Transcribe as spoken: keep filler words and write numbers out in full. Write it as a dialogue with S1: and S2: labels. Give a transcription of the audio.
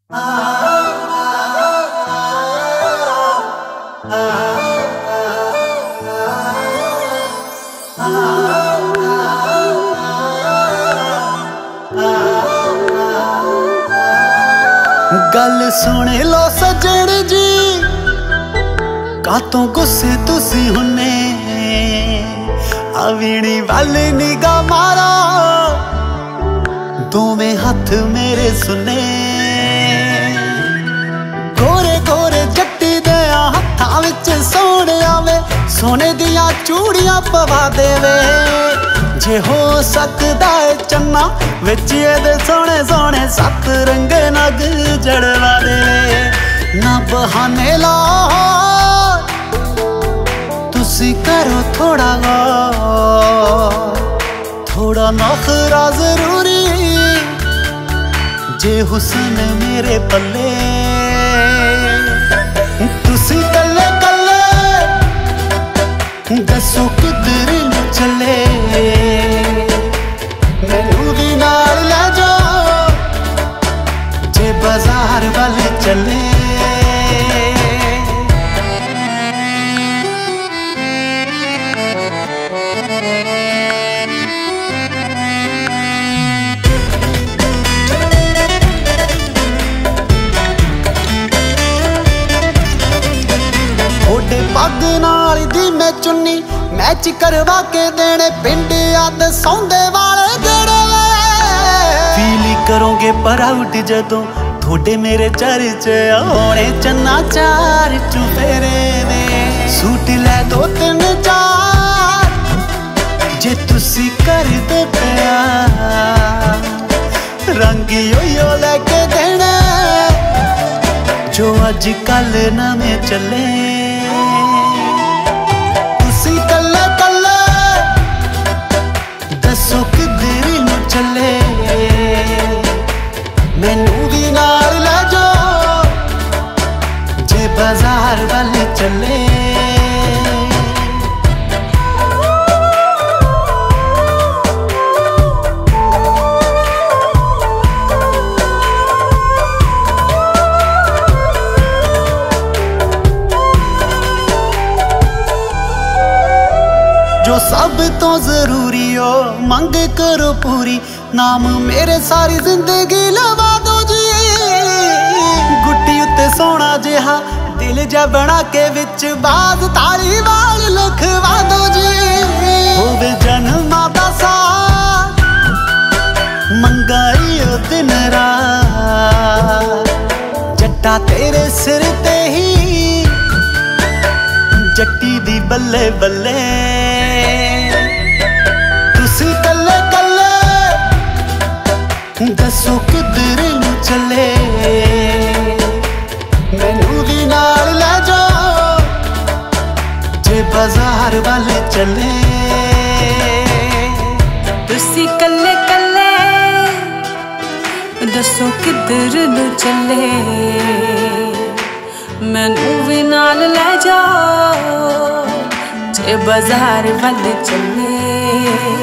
S1: गल सुन लो सजन जी, कातों गुस्से तुसी हुन्ने, अवीणी वाल निगाह मारा, दोवें हथ मेरे सुने। गोरे गोरे जट्टी देया हत्थां विच सोने आवे, सोने दियां चूड़ियां पवा देवे। जे हो सकदा है चन्ना विच एदे सोने सोने सत रंगे नग जड़वा देवे। ना बहाने ला तुसी करो थोड़ा गौर, थोड़ा नखरा जरूरी जे हुस्न मेरे पल्ले। तुसी कल्ले कल्ले दसो किधर नूं चले, मैनू भी नाल ले जाओ जे बाजार वाले चले। पग नाल दी मैं चुन्नी मैच करवा के देने, पिंड याद सौंदे वाले गेड़े। फील करोगे प्राउड जदों थोड़े मेरे चर्चे होने, चन्ना चार चुफेरे ने। सूट लै दो तीन चार जे तुसी कर दे प्यार, रंग यो लैके देने जो अज कल नवें चले। दसो किधर नूं चले, मैनू भी नाल ले जाओ जे बाजार वाले चले। जो सब तो जरूरी हो मंग करो पूरी, नाम मेरे सारी जिंदगी लवा दो जी। गुट्टी उत्ते सोना जिहा दिल जा बना के विच बाज ताली वाल लिखवा दो जी। होवे जन्मां दा साथ मंगाई ओ दिन रात, जट्टा तेरे सिर ते ही जट्टी दी बल्ले बल्ले। तुसी कल्ले कल्ले दसो किधर नूं चले, मैनू भी नाल ले जाओ जे बाजार वाले चले।
S2: तुसी कल्ले कल्ले दसो किधर नूं चले, मैनू भी नाल ले जाओ जे बाजार वाले चले।